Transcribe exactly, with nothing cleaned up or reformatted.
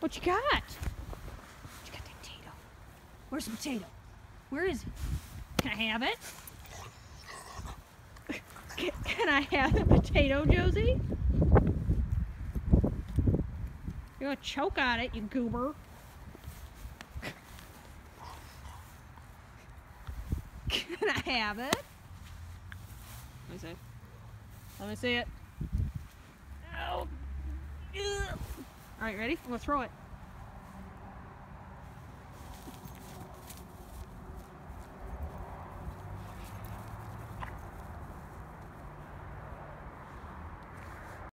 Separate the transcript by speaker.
Speaker 1: What you got? What you got, that potato? Where's the potato? Where is it? Can I have it? Can, can I have the potato, Josie? You're gonna choke on it, you goober. Can I have it? Let me see. Let me see it. Oh. All right, ready? I'm gonna throw it.